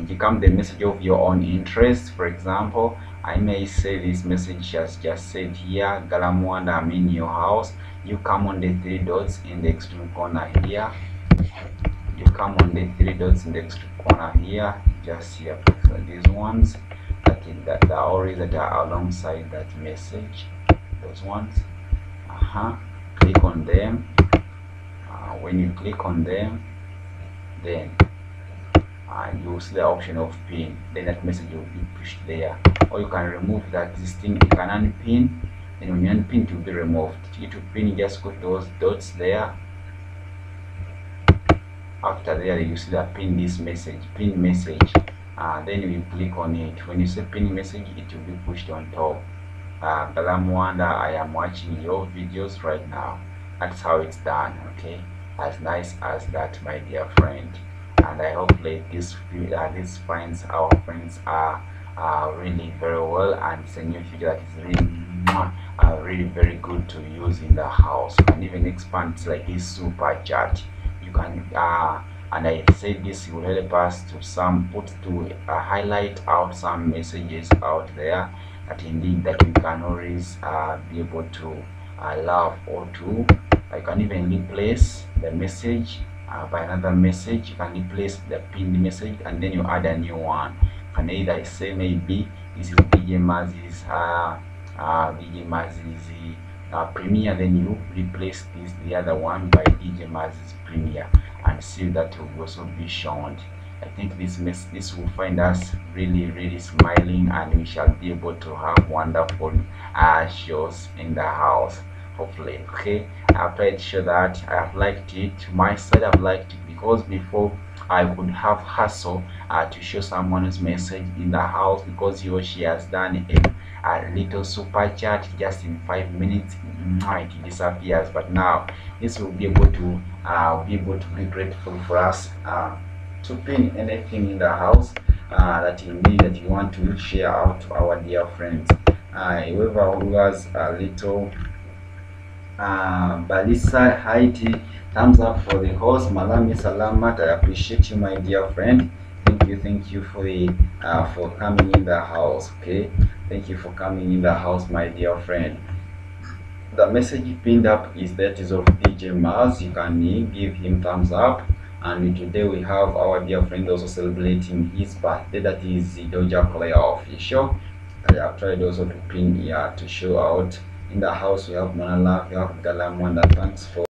it come the message of your own interest. For example, I may say this message has just said here, Galamwanda, I'm in your house. You come on the three dots in the extreme corner here. You come on the three dots in the extreme corner here, just here. So these ones that are always that are alongside that message, those ones. Click on them. When you click on them, then you see the option of pin. Then that message will be pushed there, or you can remove that existing. You can unpin, and when you unpin, it will be removed. To pin, you just go to those dots there. After there, you see that pin this message, pin message. Then you click on it. When you say pin message, it will be pushed on top. Galamwanda, I am watching your videos right now. That's how it's done. Okay, as nice as that, my dear friend. And I hope like this finds our friends are really very well, and it's a new feature that is really very good to use in the house. You can even expand like this super chat. You can and I said this will help us to highlight out some messages out there that indeed that we can always be able to love, or to I can even replace the message by another message. You can replace the pinned message and then you add a new one. You can either say maybe this is DJ Mazzy's Premiere, then you replace the other one by DJ Mazzy's Premiere, and see that will also be shown. I think this will find us really smiling, and we shall be able to have wonderful shows in the house, hopefully. Okay, I've tried to show that I have liked it. My side, I've liked it because before I would have hassle to show someone's message in the house because he or she has done a little super chat just in 5 minutes, it disappears. But now this will be able to be grateful for us to pin anything in the house that you want to share out to our dear friends. Whoever who has a little Balisa Haiti, thumbs up for the host. Malami Salamat, I appreciate you, my dear friend. Thank you for coming in the house. Okay, thank you for coming in the house, my dear friend. The message pinned up is that is of DJ Maz. You can give him thumbs up. And today we have our dear friend also celebrating his birthday, that is Doja Player Official. I have tried also to pin here to show out. In the house we have Manala, we have Galamwanda. Thanks for